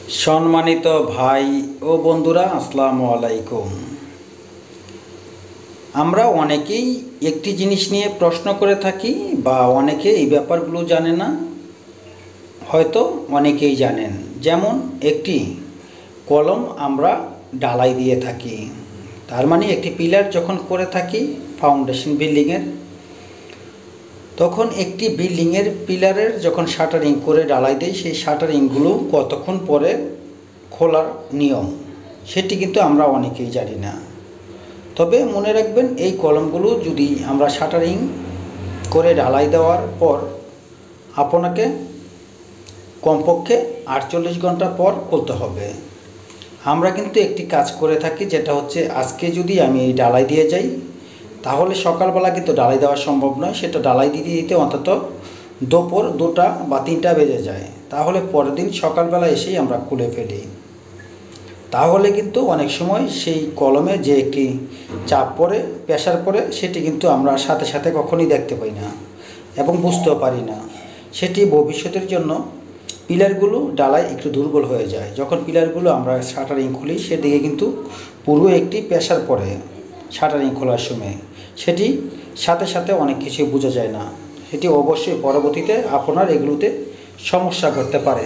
সম্মানিত ভাই ও বন্ধুরা, আসসালামু আলাইকুম। আমরা অনেকেই একটি জিনিস নিয়ে প্রশ্ন করে থাকি বা অনেকে এই ব্যাপারগুলো জানে না, হয়তো অনেকেই জানেন। যেমন একটি কলম আমরা ঢালাই দিয়ে থাকি, তার মানে একটি পিলার যখন করে থাকি ফাউন্ডেশন বিল্ডিংয়ের, তখন একটি বিল্ডিংয়ের পিলারের যখন শাটারিং করে ঢালাই দেয়, সেই শাটারিংগুলো কতক্ষণ পরে খোলার নিয়ম সেটি কিন্তু আমরা অনেকেই জানি না। তবে মনে রাখবেন, এই কলমগুলো যদি আমরা শাটারিং করে ঢালাই দেওয়ার পর আপনাকে কমপক্ষে 48 ঘন্টা পর খুলতে হবে। আমরা কিন্তু একটি কাজ করে থাকি, যেটা হচ্ছে আজকে যদি আমি এই ঢালাই দিয়ে যাই, তাহলে সকালবেলা কিন্তু ঢালাই দেওয়া সম্ভব নয়। সেটা ঢালাই দিতে দিতে অন্তত দুপুর 2টা বা 3টা বেজে যায়। তাহলে পরের দিন সকালবেলা এসেই আমরা খুলে ফেলি। তাহলে কিন্তু অনেক সময় সেই কলমে যে একটি চাপ পড়ে, প্রেশার পড়ে, সেটি কিন্তু আমরা সাথে সাথে কখনোই দেখতে পাই না এবং বুঝতেও পারি না। সেটি ভবিষ্যতের জন্য পিলারগুলো ঢালাই একটু দুর্বল হয়ে যায়। যখন পিলারগুলো আমরা শাটারিং খুলি, সেদিকে কিন্তু পুরো একটি প্রেশার পড়ে শাটারিং খোলার সময়। সেটি সাথে সাথে অনেক কিছু বোঝা যায় না। সেটি অবশ্যই পরবর্তীতে আপনার এগুলোতে সমস্যা করতে পারে।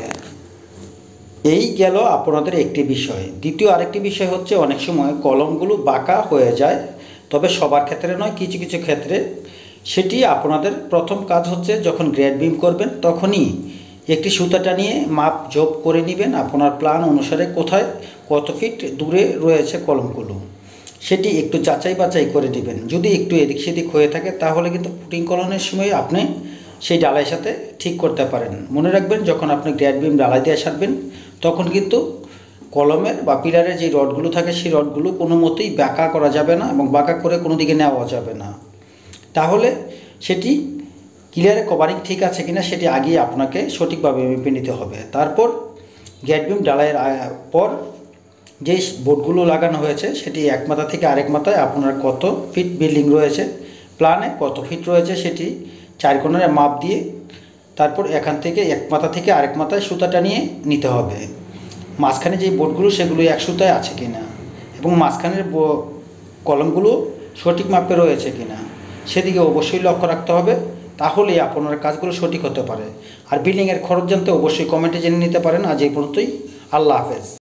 এই গেল আপনাদের একটি বিষয়। দ্বিতীয় আরেকটি বিষয় হচ্ছে, অনেক সময় কলমগুলো বাঁকা হয়ে যায়, তবে সবার ক্ষেত্রে নয়, কিছু কিছু ক্ষেত্রে। সেটি আপনাদের প্রথম কাজ হচ্ছে, যখন গ্রেড বিম করবেন তখনই একটি সুতাটা নিয়ে মাপ যোগ করে নেবেন আপনার প্ল্যান অনুসারে, কোথায় কত ফিট দূরে রয়েছে কলমগুলো, সেটি একটু যাচাই বাছাই করে নেবেন। যদি একটু এদিক সেদিক হয়ে থাকে, তাহলে কিন্তু পুটিং করানোর সময় আপনি সেই ডালাইয়ের সাথে ঠিক করতে পারেন। মনে রাখবেন, যখন আপনি গ্রেড বিম ডালাই দিয়ে সারবেন, তখন কিন্তু কলমের বা পিলারের যে রডগুলো থাকে, সেই রডগুলো কোনো মতেই বাঁকা করা যাবে না এবং বাঁকা করে কোনো দিকে নেওয়া যাবে না। তাহলে সেটি ক্লিয়ারে কভারিং ঠিক আছে কিনা সেটি আগেই আপনাকে সঠিকভাবে মেপে নিতে হবে। তারপর গ্রেড বিম ডালাইয়ের পর যে বোর্ডগুলো লাগানো হয়েছে, সেটি এক মাথা থেকে আরেক মাথায় আপনার কত ফিট বিল্ডিং রয়েছে, প্ল্যানে কত ফিট রয়েছে, সেটি 4 কোণের মাপ দিয়ে তারপর এখান থেকে এক মাথা থেকে আরেক মাথায় সুতাটা নিয়ে নিতে হবে। মাঝখানে যে বোর্ডগুলো, সেগুলো এক সুতায় আছে কিনা এবং মাঝখানের কলমগুলো সঠিক মাপে রয়েছে কিনা সেদিকে অবশ্যই লক্ষ্য রাখতে হবে। তাহলেই আপনার কাজগুলো সঠিক হতে পারে। আর বিল্ডিংয়ের খরচ জানতে অবশ্যই কমেন্টে জেনে নিতে পারেন। আজ এই পর্যন্তই। আল্লাহ হাফেজ।